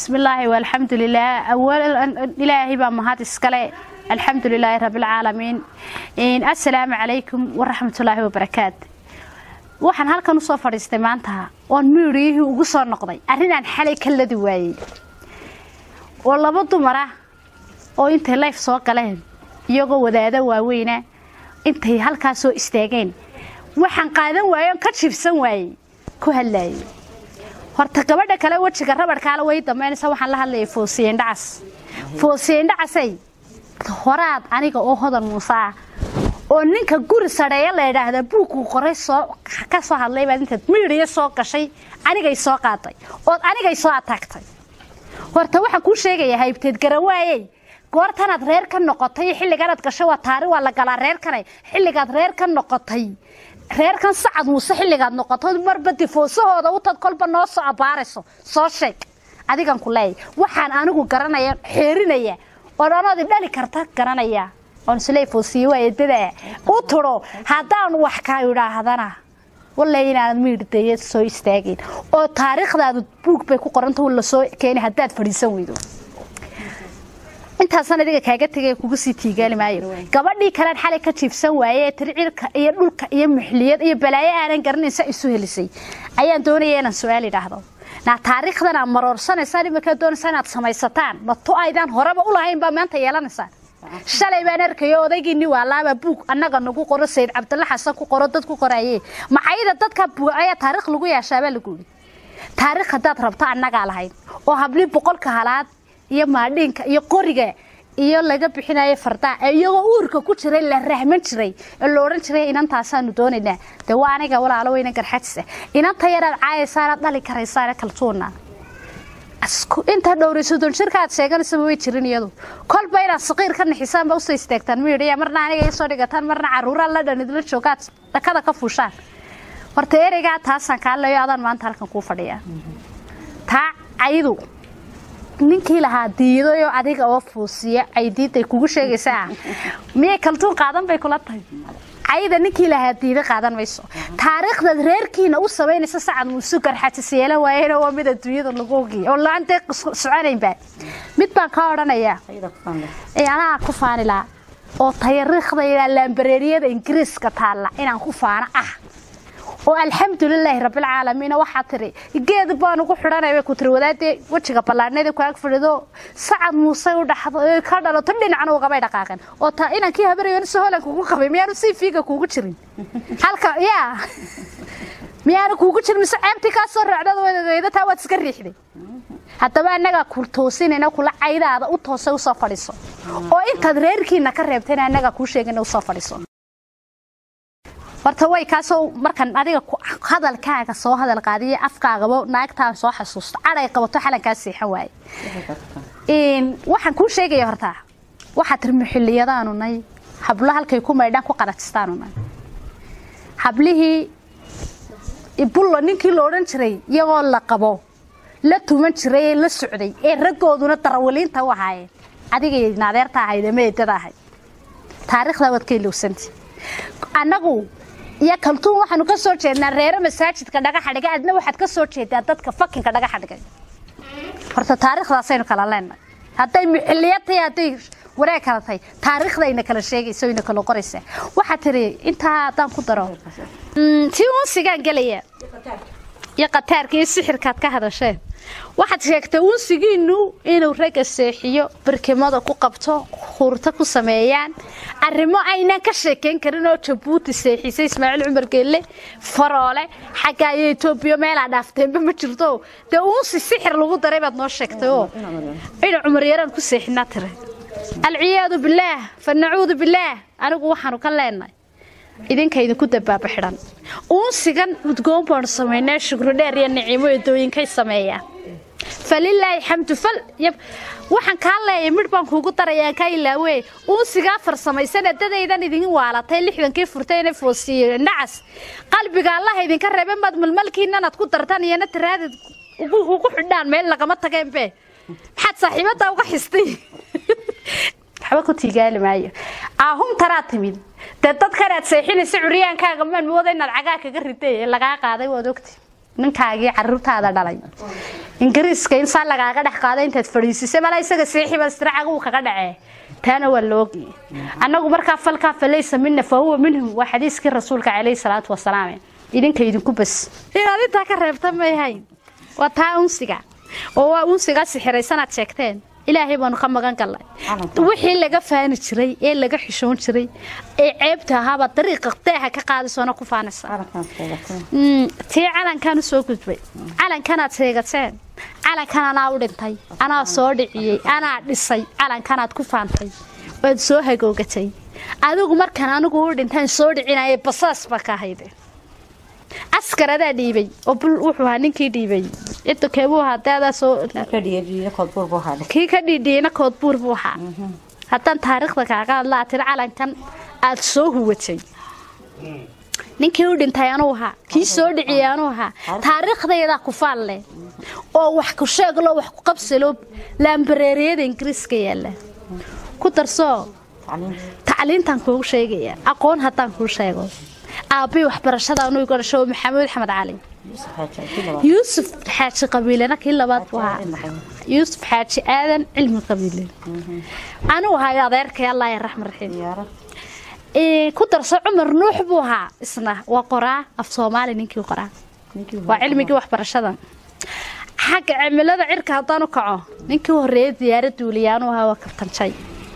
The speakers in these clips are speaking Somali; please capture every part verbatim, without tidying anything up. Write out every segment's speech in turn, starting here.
بسم الله والحمد لله أولا إلهي بمهات إسكالي الحمد لله رب العالمين إن السلام عليكم ورحمة الله وبركاته waxaan halkan u soo fadhiistay maanta oo miiriyihii ugu soo noqday arinaan xalay kala duwaayay oo laba dumar ah oo intay live soo galeen iyagoo wadaada waaweyna intay halkaas soo istaageen waxaan qaadan waayo ka jibsan waayay ku hadlayay horta gabadha kale wajiga rabadka la way dameynaysa waxaan la hadlayay foosiyeen dhacas foosiyeen dhacasay horaad aniga oo Hodan Muuse oo ninka guri sareeya la yiraahdo buuku qoray soo ka soo hadlay baad inta miiriye soo gashay anigay soo qaatay oo anigay soo ataagtay horta waxa ku sheegay haybteed garawaayay goortanaad reer ka noqotay xilligaad gashay waa taari waa la galaa reer kanay xilligaad reer ka noqotay reer kan sacad Muuse xilligaad noqotay marba difoosahooda u tad kolba noo soo abaarayso soo sheeg adigan ku leey waxaan anigu garanaya xeerinaya oo dhanadi dhali karta garanaya on silay foosiyo waayada u toro hadaan wax ka yiraahdana wallahi inaan miirtay soo istaagin oo taariikhdaadu buug bay ku qorantay la soo keenay hadaad fadhiisan weydo inta sanadiga kaaga tagay kugu sii tiigaali maayo gabadhii kale xalay ka jiifsan waayay tircirka iyo dhulka iyo muxliyad iyo balaayo aanan garanaysa isu helisay ayaan doonayay inaan su'aal idhaahdo na taariikhdana marorsanaysa imika doonaysa inaad samaysataan ma to aydan horeba u lahayn ba maanta yeelanaysa shalay baan arkay odaygii waa laaba buug annaga nagu qoro Sayd Cabdulla Xasan ku qoro dad ku qoraayay maxayda dadka ayaa taariikh lagu yeeshaa baa lagu taariikh dad rabta annaga lahayn oo habli boqolka halaad iyo maadinka iyo qoriga iyo laga bixinayo farda iyagoo uurka ku jiray la rahman jiray la oran jiray inantaasaan doonaynaa de waa aniga walaalo weyna garxadisa inanta yarad caayaysaa dhali karaysaa kaltoona asku inta dhowriso doon shirkaad sheeganaysa way jirin iyadu kolba ina saqiir ka nixisaan ba u soo istaagtaan miiriya marna aniga soo dhigataan marna caruura la dhanidla joogaad dakada ka fuushaan horta ereyga taasan ka leeyo adan maanta halkan ku fadhiya ta aydu ninkii lahaa diido iyo adiga oo fuusiya ay diiday kugu sheegaysaa miyay kaltuun qaadan bay kula tahay ayda ninkii lahaa diido qaadan mayso taariikhda reerkiina u sameynaysa sacad Muuse garxatisyeela waayeen oo mid adduunyada lagu ogiyo oo laanta soconayn baa mid baan ka oranaya ee ana ku faanila oo taariikhda ila lambareeriyada Ingiriiska taala inaan ku faana ah oo alxamdulillah rabbil caalamiin waxa tiri geed baan ugu xiranay ku tiri wadaadii wajiga balaadneeda ku ag fadhido sacad Muuse u dhaxdo ka dhalato dhinacna uga bay dhaqaaqan oo taa inankii habareeyay soo holan kugu qabay miyaanu si fiiga kugu jirin halka yaa miyaanu kugu jirin saabti ka soo raacdo wadadeeda taa wad iska riixday hadaba anaga ku toosinayna kula caydaada u toosay u soo fadhiso oo intaad reerkiina ka reebtayna anaga ku sheegana u soo fadhiso horta way ka soo markan adiga hadalkaaga soo hadal qaadiye afkaaga naagtaan soo xasuusto caday qabato xalanka siixan waay in waxaan ku sheegay horta waxa tirmi xilliyadaanunay hablo halkay ku meedhan ku qaraatistaanunay hablihi ibullo ninkii loo oran jiray iyagoo la qabo la tuman jiray la socday ee ragooduna darawaliinta wahaayeen adiga naadeerta ahayd meedada ahayd taariikhda wad ka ilowsanti anagu ya kaltuun waxaanu ka soo jeednaa reer masaajidka dhagax dhiga adna waxaad ka soo jeedaa dadka fakinka dhagax dhiga horta taariikhdaas aynu kala leenahay haday muxilliyadii haday wareeg kala tahay taariikhdayna kala sheegayso ina kala qoraysa waxa tiri inta hadaan ku daro tii uu sigaan galaya ya qataarkii sixirkaad ka hadasheen waxaad sheegtay uu sigiinu inuu raga seexiyo barkimada ku qabto khurta ku sameeyaan arrimo ayna ka sheekeen karin oo Jabuuti seexisay Ismaaciil Umar Geelle faroole xaga Itoobiya meel aan dhaafteen ma jirto de uu si sixir lagu daray baad noo sheegtay oo in Umar yaraan ku seexina tiray alciyaadu billah fa na'uudu billah anigu waxaanu ka leenahay idinka idinku dabaaba xiran uu sigan udgoon baan sameeynaa shukr dheer iyo nicimo dooyinkay sameeyaan falillahi hamdu fal yab waxaan ka leeyahay mid baan kuugu darayaa ka ilaawe uu siga farsamaysan dadaydan idin waalatay lixdankii furtayna foosiyo nacas qalbiga Allah idinka reebay mad malmalkiina aad ku dartaan iyana tiraad ugu xidhaan meel lagama tageen be maxad saaxiibada uga xistay waxba ku tiigaali maayo ahum taraatimid dad dad kale seexinaysa curiyaankaaga man mooday inaad cagaa kaga riday laga qaaday wad ogti ninkaagii carruurtaada dhalay ingiriiska in saa lagaaga dhex qaaday intaad fadhiisisay mala isaga seexiba istiracaga uu kaga dhacee taana waa loogi annagu markaa falkaa falaysa minna fa huwa minhum waa xadiiskii rasuulka calayhi salaatu wasalaam idinka idinku bas inaad intaa ka reebta ma yahay waa taa unsiga oo waa unsiga sixiraysanaad sheegteen ilaahay baanu ka magan galnay wixii laga faani jiray ee laga xishoon jiray ee ceebta ahaaba dariiqa qteeha ka qaadisona ku faanaysa tii calankan soo gudbay calankanaad sheegateen calankan anaa u dhintay anaa soo dhiciyay anaa dhisay calankanaad ku faantay waad soo hagoogatay adigu markaan anigu u dhintaan soo dhicinayay basaas ba ka hayde askarada dhiibay oo bul wuxuu ahaa ninkii dhiibay inta keebuu hadaada soo ka dhiibay koodbuur buu ahaa kii ka dhiidiyna koodbuur buu ahaa haddaan taariikhda kaaga hadlaa tir calankan aad soo huwatay ninkii u dhintay anuu ahaa kii soo dhiciyay anuu ahaa taariikhdayda ku faalle oo wax ku sheeglo wax ku qabsalo lambareeriyada ingiriiska yaala ku darso tacliintan kuugu sheegaya aqoon haddaan kuu sheego aabi waxbarashada anu iga dhasho maxamed axmed cali yuusuf xaaji qabiilana kii labaad buu ahaa yuusuf xaaji aadan cilmi qabiile anuu ahay adeerkay allah yarxam raxiim ee ku darso cumar nuux buu ahaa isna waa qoraa af Soomaali ninkii qoraa waa cilmigii waxbarashada xagga cimilada cirka haddaan u kaco ninkii horeeyay diyaarad duuliyaanu ahaa waa kabtancay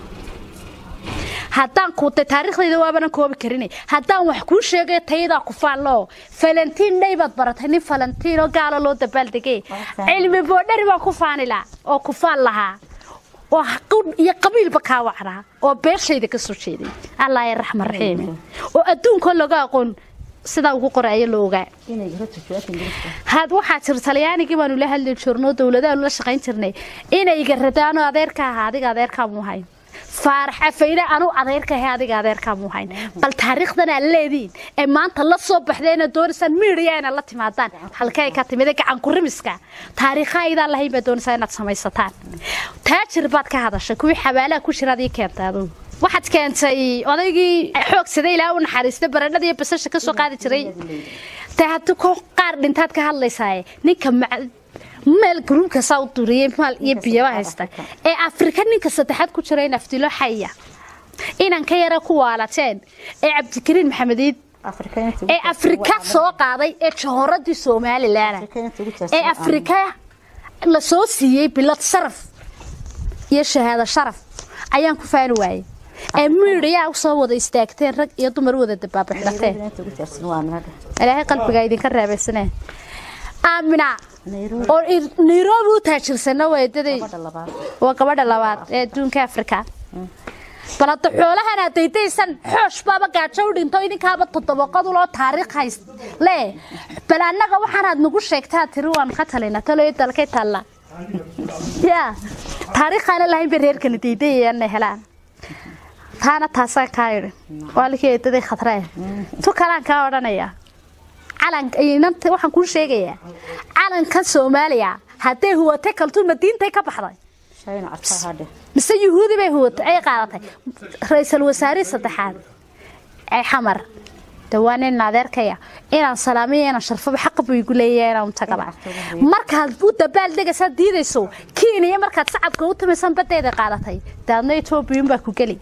haddaan ku taariikhdayda waabana koobi karinay haddaan wax ku sheegay tayada ku faalo Valentin David baratay nin Valentino gaalo loo dabaaldegay cilmi boodhari baa ku faanila oo ku faal lahaa oo xaqud iyo qabiilba ka wacraa oo beeshayda ka soo jeeday allah yarxam raxiim oo adduunka laga aqoon sida ugu qorayo looga inay garato Ingiriiska had waxa jir Talyaanigi baanu la hadli jirnay dawladaha la shaqayn jirnay inay garadaan adeerka ah adiga adeerka muuhay faarax afayda anu adeerka ah adiga adeerka muuhayn bal taariikhdana leedin ee maanta la soo baxdeena doorsan miiriyana la timaadaan halkay ka timid gacan ku rimiska taariikhayda la hayba doonaysa inaad samaysataan taajir baad ka hadashay kuwi xabaalaha ku shiraadii keentaado waxaad keentay odaygii xoog sida ilaa u naxariistay baradhada iyo basasha ka soo qaadi jiray taatu ko qaar dhintaad ka hadlaysaa ninka meel gruubka Saudi maal iyo biyo haysta ee Afrika ninka saddexaad ku jiray naftilo xaya inaan ka yara ku waalateen ee Cabdikariin Maxamediid ee Afrika soo qaaday ee jahooradii Soomaaliland ee Afrika la soo siiyay bilad sharaf iyo shahaado sharaf ayaan ku faani waayay ee miiriya u soo wada istaagteen rag iyo dumar wada dabaabaxdeen ilaahay qalbiga idin ka reebaysanay amina oo Nairobi u taajirsanaa weedaday waa gabadha labaad ee adduunka Afrika balada xoolahan adeeysan xoosh baaba gaajo u dhinto idinkaaba todobaqad loo taariikh hayst le bal annaga waxaan aad nagu sheegtaa tiri waan ka talina talo dalkay talla ya taariikhana lahayn bereerkan diidayna helaan taana taasa kaayir walkii dadii khatray tu kalaan ka oranaya calanka inanta waxaan ku sheegayaa calanka Soomaaliya hadee huwa takaltu madiintay ka baxday shayna arka hada mise yuhuudi bay huwa ay qaadatay ra'iisul wasaare saddexaad ay xamar dawaaneen adeerkaya inaan salaamiyana sharfaba xaq buu igu leeyahay inaan tagaba markaad u dabaaldegaysa diidayso Kenya markaad sacadka u tamaysan badeeda qaadatay daadna Ethiopia baa ku gali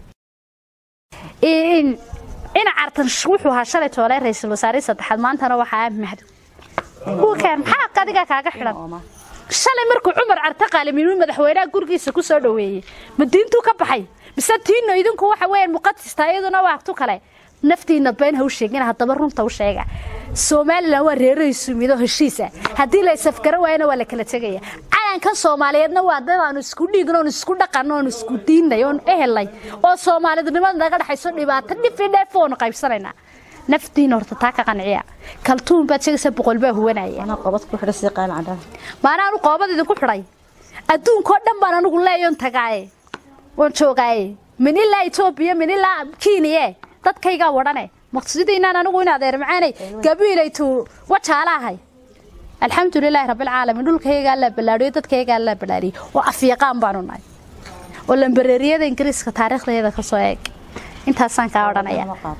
in ina artan wuxuu ahaa shalay toolay ra'iisul wasaare saddexaad maantana waxa mahad uu kan maxaa qadiga kaaga xiran shalay markuu Umar Arta qaalimiin madaxweynaha gurgiisa ku soo dhaweeyay madiintu ka baxay mise tiino idinku waxa weeyaan muqaddas taayaduna waqti kale naftiina been haw sheegina hadaba runta u sheega Soomaaliland waa reeraysu mido heshiisa hadii la safkaro waayna waa la kala tagaya calanka Soomaaliyeedna waa dad aan isku dhigno isku dhaqano isku diinayo ehelay oo Soomaalidnimada naga dhaxayso dhibaato dhifidheefoon qaybsanayna naftiina horta taa ka qanciya kaltuun baad sheegaysa boqol baa huwanaya ana qabad ku xidhay qaan cadaan maana qabad idinku xidhay adduunka dhan baan anigu leeyon tagaay oo joogay min ilaa Ethiopia min ilaa Kenya dadkayga wadane maqsadina anigu in adeer macaanay gabiilaytu wajaalahay alxamdulillaah rabbil caalamiin dhulkayga la balaariyo dadkayga la balaariyo oo afyaqaan baan u nahay oo lambareeriyada Ingiriiska taariikhdeeda ka soo eeg intaasaan ka oranaya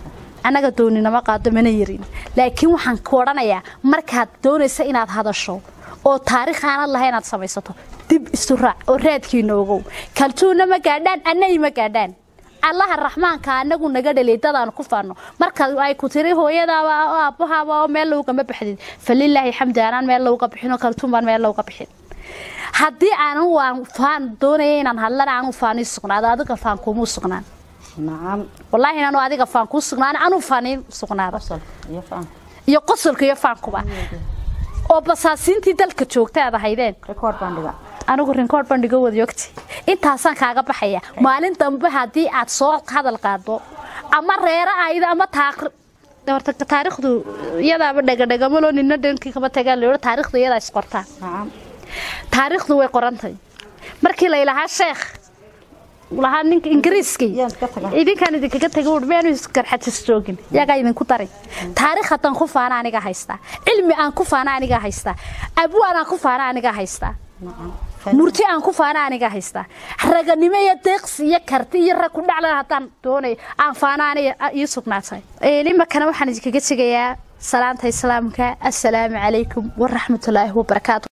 anaga doonina ma qaado mana yarin laakiin waxaan ku oranayaa markaad doonaysa inaad hadasho oo taariikh aan lahayn aad samaysato dib isu raac oo raadkiina ogow kaltuuna ma gaadhaan anay ma gaadhaan الله الرحمن كأنه نجدلي تدان كفانو مركز أي كتير هو يدا وأبوها وميلو كم بحديد فلله الحمد أنا ميلو كبحنا كرتون ميلو كبحد هدي أنا هو فان دوني أنا هلا أنا فاني السكنة هذا كفان كومو السكنة نعم والله أنا هذا كفان كومو السكنة أنا فاني السكنة قصر يفهم يقصر كيفان كوبا أو بس سنتي دلك تشوكت هذا هيدين ريكورد باندغا أنا أقول ريكورد باندغا وديوكتي أنت حسن كعجب بحياة مالين تنبه هدي أتصور هذا القادو أما ريرة أيضا أما تاخر دورت التاريخ دو يدا بدك دك ملو نندن كي كم تقال له تاريخ دو يدا إسقطها نعم تاريخ دو قرنتي مركي ليلة هالشيخ ولا هنك إنجليزي إذا كان إذا كنت تقول بينو يسكر حتى ستوجن يا جاي من كتري تاريخ تنخف أنا أنا جاهزتا علمي أنخف أنا أنا جاهزتا أبوان أنخف أنا أنا جاهزتا نورتي أنخف أنا أنا جاهزتا رجعني ما يدقس يكرتي يركون على هتان توني أنفانا أنا يسوق ناسي لما كانوا حنجي كجت جيا سلامتي سلامك السلام عليكم ورحمة الله وبركاته.